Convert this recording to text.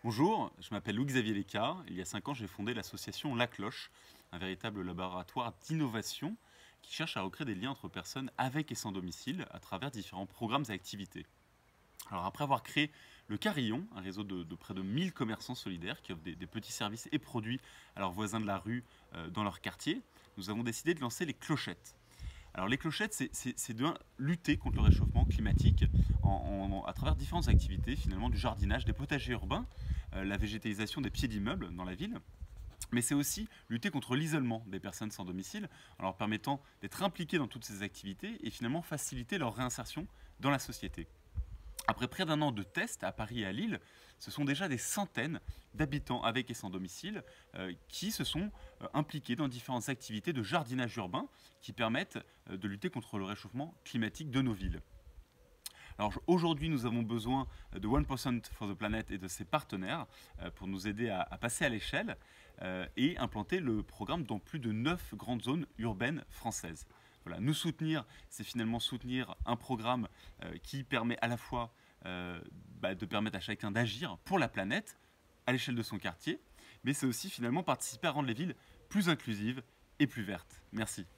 Bonjour, je m'appelle Louis-Xavier Lécart. Il y a 5 ans, j'ai fondé l'association La Cloche, un véritable laboratoire d'innovation qui cherche à recréer des liens entre personnes avec et sans domicile à travers différents programmes et activités. Alors après avoir créé le Carillon, un réseau de près de 1000 commerçants solidaires qui offrent des petits services et produits à leurs voisins de la rue dans leur quartier, nous avons décidé de lancer les clochettes. Alors les clochettes, c'est de lutter contre le réchauffement climatique à travers différentes activités, finalement du jardinage, des potagers urbains, la végétalisation des pieds d'immeubles dans la ville, mais c'est aussi lutter contre l'isolement des personnes sans domicile, en leur permettant d'être impliquées dans toutes ces activités et finalement faciliter leur réinsertion dans la société. Après près d'un an de tests à Paris et à Lille, ce sont déjà des centaines d'habitants avec et sans domicile qui se sont impliqués dans différentes activités de jardinage urbain qui permettent de lutter contre le réchauffement climatique de nos villes. Alors aujourd'hui, nous avons besoin de 1% for the Planet et de ses partenaires pour nous aider à passer à l'échelle et implanter le programme dans plus de 9 grandes zones urbaines françaises. Voilà, nous soutenir, c'est finalement soutenir un programme qui permet à la fois de permettre à chacun d'agir pour la planète à l'échelle de son quartier, mais c'est aussi finalement participer à rendre les villes plus inclusives et plus vertes. Merci.